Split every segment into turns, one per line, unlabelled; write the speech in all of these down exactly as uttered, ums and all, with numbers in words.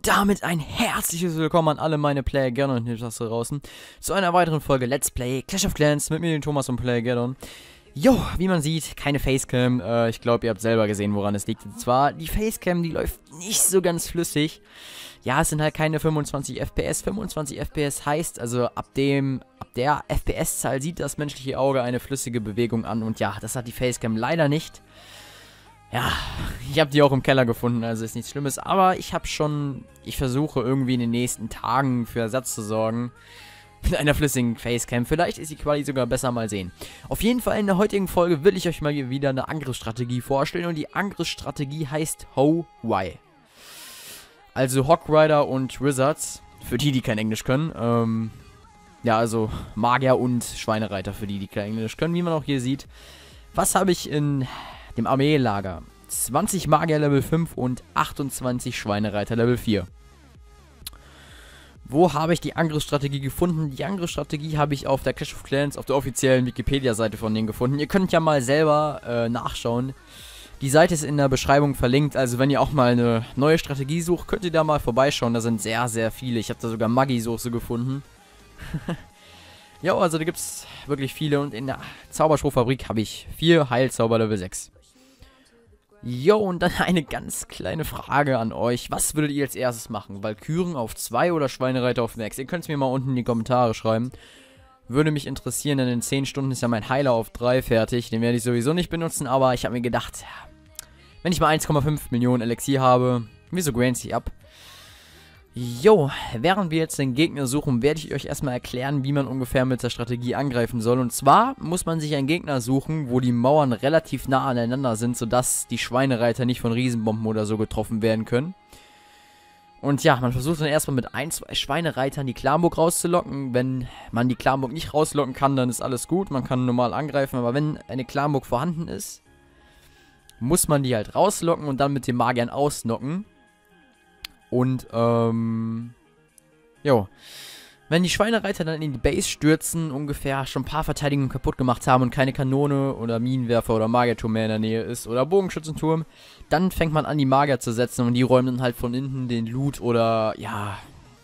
Und damit ein herzliches Willkommen an alle meine Player-Geddon und Hipsters da draußen zu einer weiteren Folge Let's Play Clash of Clans mit mir, den Thomas und Player-Geddon. Jo, wie man sieht, keine Facecam. Äh, ich glaube, ihr habt selber gesehen, woran es liegt. Und zwar, die Facecam, die läuft nicht so ganz flüssig. Ja, es sind halt keine fünfundzwanzig F P S. fünfundzwanzig F P S heißt, also ab dem, ab der F P S-Zahl sieht das menschliche Auge eine flüssige Bewegung an. Und ja, das hat die Facecam leider nicht. Ja, ich habe die auch im Keller gefunden, also ist nichts Schlimmes. Aber ich habe schon, ich versuche irgendwie in den nächsten Tagen für Ersatz zu sorgen. Mit einer flüssigen Facecam. Vielleicht ist die Quali sogar besser, mal sehen. Auf jeden Fall in der heutigen Folge will ich euch mal wieder eine Angriffsstrategie vorstellen. Und die Angriffsstrategie heißt Ho-Why. Also Hog Rider und Wizards. Für die, die kein Englisch können. Ähm, ja, also Magier und Schweinereiter für die, die kein Englisch können. Wie man auch hier sieht. Was habe ich in dem Armeelager? zwanzig Magier Level fünf und achtundzwanzig Schweinereiter Level vier. Wo habe ich die Angriffsstrategie gefunden? Die Angriffsstrategie habe ich auf der Clash of Clans, auf der offiziellen Wikipedia-Seite von denen gefunden. Ihr könnt ja mal selber äh, nachschauen. Die Seite ist in der Beschreibung verlinkt, also wenn ihr auch mal eine neue Strategie sucht, könnt ihr da mal vorbeischauen. Da sind sehr, sehr viele. Ich habe da sogar Maggi-Soße gefunden. Ja, also da gibt es wirklich viele und in der Zauberspruchfabrik habe ich vier Heilzauber Level sechs. Jo, und dann eine ganz kleine Frage an euch. Was würdet ihr als erstes machen? Valkyren auf zwei oder Schweinereiter auf Max? Ihr könnt es mir mal unten in die Kommentare schreiben. Würde mich interessieren, denn in zehn Stunden ist ja mein Heiler auf drei fertig. Den werde ich sowieso nicht benutzen, aber ich habe mir gedacht, ja, wenn ich mal eins Komma fünf Millionen Elixier habe, wieso grind sie ab? Jo, während wir jetzt den Gegner suchen, werde ich euch erstmal erklären, wie man ungefähr mit der Strategie angreifen soll. Und zwar muss man sich einen Gegner suchen, wo die Mauern relativ nah aneinander sind, sodass die Schweinereiter nicht von Riesenbomben oder so getroffen werden können. Und ja, man versucht dann erstmal mit ein, zwei Schweinereitern die Clanburg rauszulocken. Wenn man die Clanburg nicht rauslocken kann, dann ist alles gut. Man kann normal angreifen, aber wenn eine Clanburg vorhanden ist, muss man die halt rauslocken und dann mit den Magiern ausnocken. Und, ähm, jo. Wenn die Schweinereiter dann in die Base stürzen, ungefähr schon ein paar Verteidigungen kaputt gemacht haben und keine Kanone oder Minenwerfer oder Magierturm mehr in der Nähe ist oder Bogenschützenturm, dann fängt man an, die Magier zu setzen und die räumen dann halt von hinten den Loot oder, ja,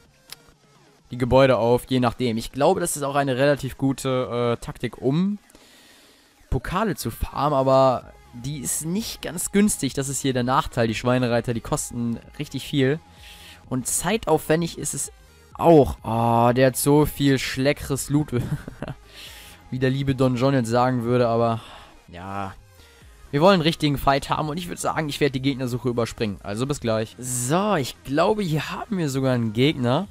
die Gebäude auf, je nachdem. Ich glaube, das ist auch eine relativ gute äh, Taktik, um Pokale zu farmen, aber die ist nicht ganz günstig. Das ist hier der Nachteil. Die Schweinereiter, die kosten richtig viel. Und zeitaufwendig ist es auch. Oh, der hat so viel schleckeres Loot. Wie der liebe Don John jetzt sagen würde, aber ja. Wir wollen einen richtigen Fight haben und ich würde sagen, ich werde die Gegnersuche überspringen. Also bis gleich. So, ich glaube, hier haben wir sogar einen Gegner.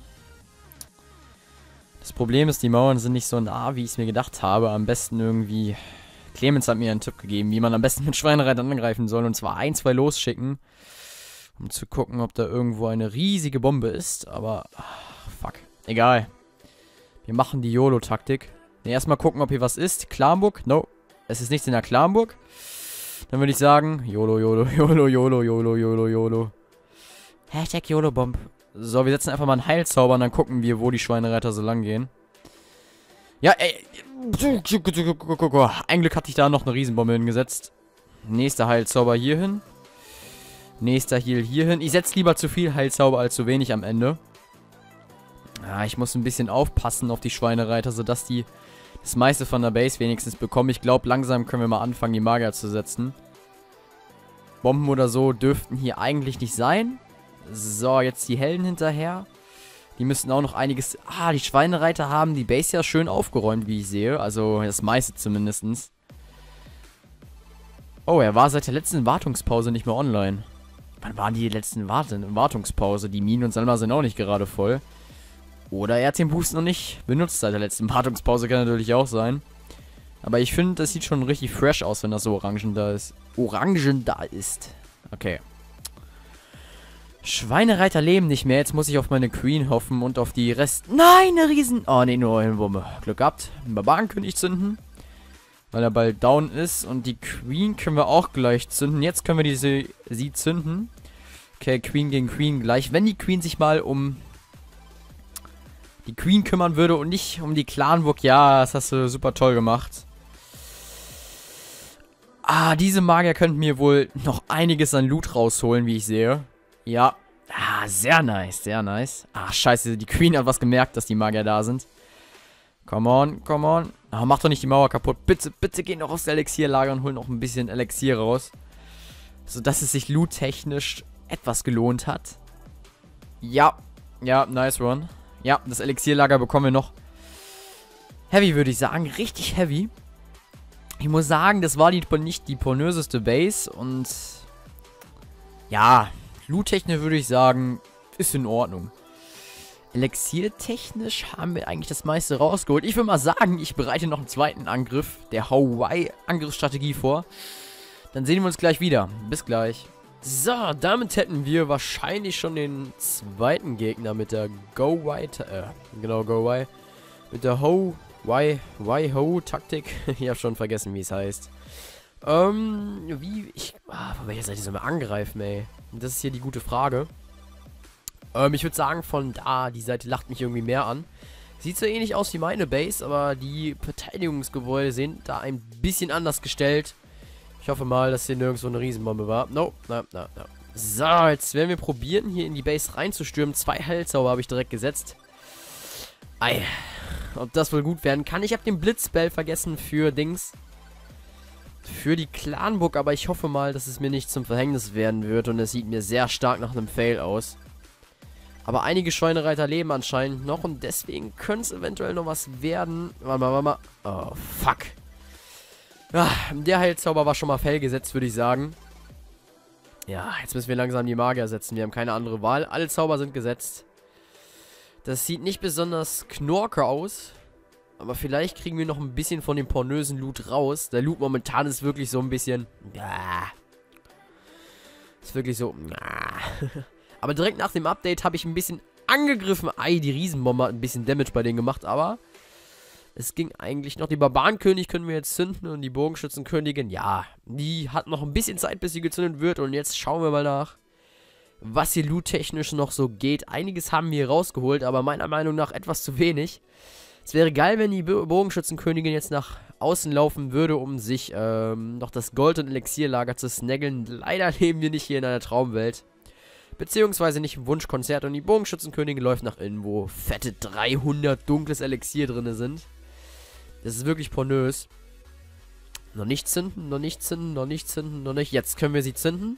Das Problem ist, die Mauern sind nicht so nah, wie ich es mir gedacht habe. Am besten irgendwie... Clemens hat mir einen Tipp gegeben, wie man am besten mit Schweinereitern angreifen soll. Und zwar ein, zwei losschicken. Um zu gucken, ob da irgendwo eine riesige Bombe ist. Aber, ach, fuck. Egal. Wir machen die YOLO-Taktik. Ne, erstmal gucken, ob hier was ist. Clanburg? No. Es ist nichts in der Clanburg. Dann würde ich sagen, YOLO, YOLO, YOLO, YOLO, YOLO, YOLO, YOLO. Hashtag YOLO-Bomb. So, wir setzen einfach mal einen Heilzauber und dann gucken wir, wo die Schweinereiter so lang gehen. Ja, ey. Ein Glück hatte ich da noch eine Riesenbombe hingesetzt. Nächster Heilzauber hierhin. Nächster Heal hierhin. Ich setze lieber zu viel Heilzauber als zu wenig am Ende. Ja, ich muss ein bisschen aufpassen auf die Schweinereiter, sodass die das meiste von der Base wenigstens bekommen. Ich glaube, langsam können wir mal anfangen, die Magier zu setzen. Bomben oder so dürften hier eigentlich nicht sein. So, jetzt die Helden hinterher. Die müssten auch noch einiges... Ah, die Schweinereiter haben die Base ja schön aufgeräumt, wie ich sehe. Also das meiste zumindest. Oh, er war seit der letzten Wartungspause nicht mehr online. Wann waren die letzten Wart Wartungspause? Die Minen und Salma sind auch nicht gerade voll. Oder er hat den Boost noch nicht benutzt seit der letzten Wartungspause. Kann natürlich auch sein. Aber ich finde, das sieht schon richtig fresh aus, wenn das so orangen da ist. Orangen da ist. Okay. Schweinereiter leben nicht mehr. Jetzt muss ich auf meine Queen hoffen und auf die Rest... Nein, eine Riesen... Oh, ne, nur eine Bombe. Glück gehabt. Einen Barbaren könnte ich zünden. Weil er bald down ist. Und die Queen können wir auch gleich zünden. Jetzt können wir diese sie zünden. Okay, Queen gegen Queen gleich. Wenn die Queen sich mal um die Queen kümmern würde und nicht um die Clanburg. Ja, das hast du super toll gemacht. Ah, diese Magier könnten mir wohl noch einiges an Loot rausholen, wie ich sehe. Ja, Ah, sehr nice, sehr nice. Ach, scheiße, die Queen hat was gemerkt, dass die Magier da sind. Come on, come on. Ah, mach doch nicht die Mauer kaputt. Bitte, bitte geh noch aus der Elixierlager und hol noch ein bisschen Elixier raus. Sodass es sich loot-technisch etwas gelohnt hat. Ja, ja, nice run. Ja, das Elixierlager bekommen wir noch. Heavy, würde ich sagen. Richtig heavy. Ich muss sagen, das war die, nicht die pornöseste Base. Und ja, loot-technisch würde ich sagen, ist in Ordnung. Elixiertechnisch haben wir eigentlich das meiste rausgeholt. Ich würde mal sagen, ich bereite noch einen zweiten Angriff der Hawaii-Angriffsstrategie vor. Dann sehen wir uns gleich wieder. Bis gleich. So, damit hätten wir wahrscheinlich schon den zweiten Gegner mit der Go-Wai, äh, genau, Go-Wai. Mit der Ho-Wai-Ho-Taktik. Ich habe schon vergessen, wie es heißt. Ähm, wie, ich, ah, von welcher Seite sollen wir angreifen, ey? Das ist hier die gute Frage. Ähm, ich würde sagen, von da, die Seite lacht mich irgendwie mehr an. Sieht so ähnlich aus wie meine Base, aber die Verteidigungsgebäude sind da ein bisschen anders gestellt. Ich hoffe mal, dass hier nirgends so eine Riesenbombe war. No, no, no, no. So, jetzt werden wir probieren, hier in die Base reinzustürmen. Zwei Heilzauber habe ich direkt gesetzt. Ei, ob das wohl gut werden kann. Ich habe den Blitzspell vergessen für Dings. Für die Clanburg, aber ich hoffe mal, dass es mir nicht zum Verhängnis werden wird. Und es sieht mir sehr stark nach einem Fail aus. Aber einige Schweinereiter leben anscheinend noch und deswegen könnte es eventuell noch was werden. Warte mal, warte mal. Oh, fuck. Ja, der Heilzauber war schon mal Fail gesetzt, würde ich sagen. Ja, jetzt müssen wir langsam die Magier setzen. Wir haben keine andere Wahl. Alle Zauber sind gesetzt. Das sieht nicht besonders knorke aus. Aber vielleicht kriegen wir noch ein bisschen von dem pornösen Loot raus. Der Loot momentan ist wirklich so ein bisschen... Ja. Ist wirklich so... Ja. Aber direkt nach dem Update habe ich ein bisschen angegriffen. Ei, die Riesenbombe hat ein bisschen Damage bei denen gemacht, aber es ging eigentlich noch. Die Barbarenkönig können wir jetzt zünden und die Bogenschützenkönigin, ja, die hat noch ein bisschen Zeit, bis sie gezündet wird. Und jetzt schauen wir mal nach, was hier loot-technisch noch so geht. Einiges haben wir rausgeholt, aber meiner Meinung nach etwas zu wenig. Es wäre geil, wenn die Bogenschützenkönigin jetzt nach außen laufen würde, um sich ähm, noch das Gold- und Elixierlager zu snaggeln. Leider leben wir nicht hier in einer Traumwelt. Beziehungsweise nicht im Wunschkonzert und die Bogenschützenkönigin läuft nach innen, wo fette dreihundert dunkles Elixier drin sind. Das ist wirklich pornös. Noch nicht zünden, noch nicht zünden, noch nicht zünden, noch nicht. Jetzt können wir sie zünden.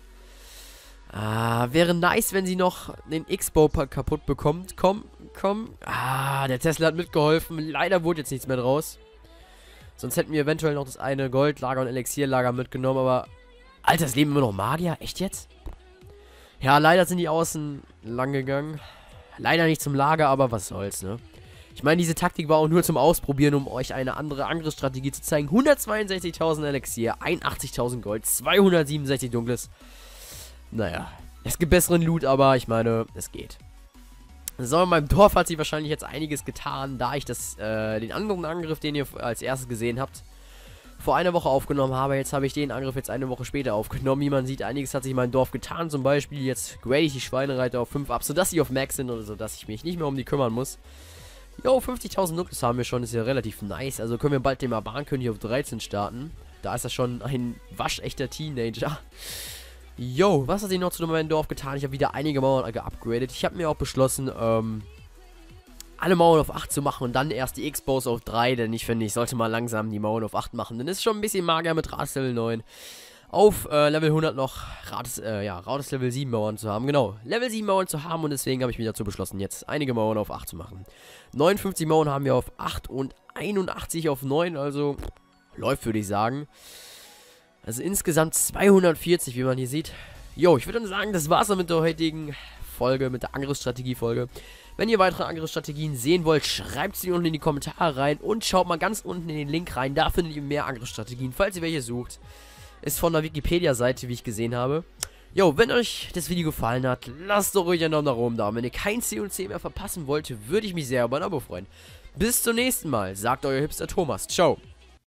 Ah, wäre nice, wenn sie noch den X-Bow kaputt bekommt. Komm, komm. Ah, der Tesla hat mitgeholfen. Leider wurde jetzt nichts mehr draus. Sonst hätten wir eventuell noch das eine Goldlager und Elixierlager mitgenommen, aber... Alter, es leben immer noch Magier? Echt jetzt? Ja, leider sind die außen lang gegangen. Leider nicht zum Lager, aber was soll's, ne? Ich meine, diese Taktik war auch nur zum Ausprobieren, um euch eine andere Angriffsstrategie zu zeigen. hundertzweiundsechzigtausend Elixier, einundachtzigtausend Gold, zweihundertsiebenundsechzig Dunkles. Naja, es gibt besseren Loot, aber ich meine, es geht. So, in meinem Dorf hat sich wahrscheinlich jetzt einiges getan, da ich das, äh, den anderen Angriff, den ihr als erstes gesehen habt, vor einer Woche aufgenommen habe. Jetzt habe ich den Angriff jetzt eine Woche später aufgenommen. Wie man sieht, einiges hat sich in meinem Dorf getan. Zum Beispiel jetzt grade ich die Schweinereiter auf fünf ab, sodass sie auf Max sind oder so, dass ich mich nicht mehr um die kümmern muss. Jo, fünfzigtausend Nukleus haben wir schon, ist ja relativ nice. Also können wir bald den Barbarenkönig auf dreizehn starten. Da ist er schon ein waschechter Teenager. Jo, was hat sich noch zu meinem Dorf getan? Ich habe wieder einige Mauern geupgradet. Ich habe mir auch beschlossen, ähm... alle Mauern auf acht zu machen und dann erst die X-Bows auf drei, denn ich finde, ich sollte mal langsam die Mauern auf acht machen, denn es ist schon ein bisschen mager mit Rates Level neun. Auf äh, Level hundert noch Rates, äh, ja, Rates Level sieben Mauern zu haben, genau, Level sieben Mauern zu haben und deswegen habe ich mich dazu beschlossen, jetzt einige Mauern auf acht zu machen. neunundfünfzig Mauern haben wir auf acht und einundachtzig auf neun, also läuft, würde ich sagen. Also insgesamt zweihundertvierzig, wie man hier sieht. Jo, ich würde dann sagen, das war's dann mit der heutigen Folge, mit der Angriffsstrategie-Folge. Wenn ihr weitere Angriffsstrategien sehen wollt, schreibt sie unten in die Kommentare rein und schaut mal ganz unten in den Link rein. Da findet ihr mehr Angriffsstrategien, falls ihr welche sucht. Ist von der Wikipedia-Seite, wie ich gesehen habe. Jo, wenn euch das Video gefallen hat, lasst doch ruhig einen Daumen nach oben da. Wenn ihr kein C und C mehr verpassen wollt, würde ich mich sehr über ein Abo freuen. Bis zum nächsten Mal, sagt euer Hipster Thomas. Ciao.